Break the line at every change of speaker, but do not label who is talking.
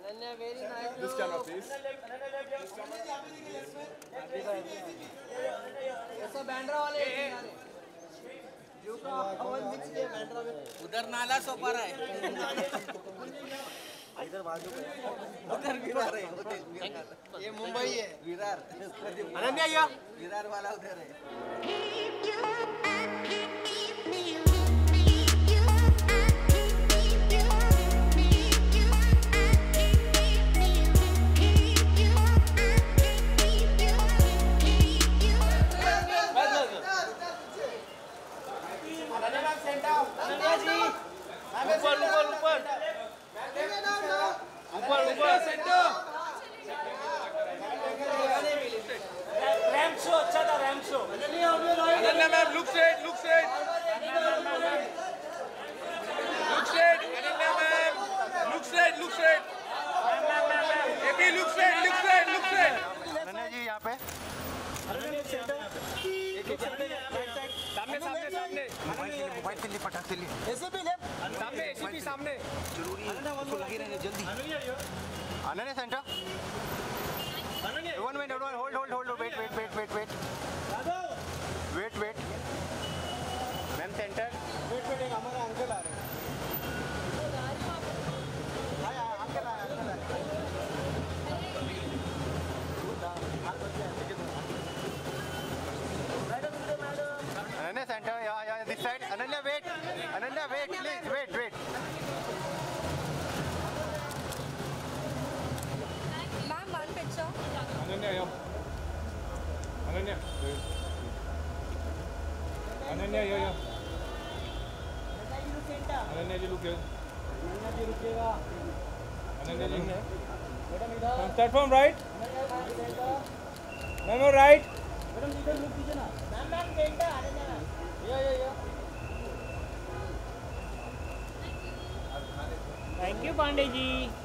This camera, please.
उधर नाला सोपा रहा है इधर बाजू उधर विरार है ये मुंबई है विरार अनन्या या विरार वाला उधर है
Ananya ma'am, look straight, look straight. Look straight, Ananya ma'am. Look straight, look straight. AP, look straight, look straight, look straight.
Ananya जी यहाँ पे
सामने सामने सामने
मोबाइल से ली फटाक से ली
सामने एसीपी सामने
जरूरी है उसको लगी रहने जल्दी Ananya centre one minute hold wait ma'am centre wait एक हमारे अंकल आ रहे हैं अंकल आ रहे Ananya center, yeah, this side. Ananya, wait, please, wait.
Ma'am, one picture.
Ananya, yeah. Ananya, Ananya, yeah. Ananya ji, look here. Ananya ji, platform right. Ma'am, right.
Thank you, Pandey ji.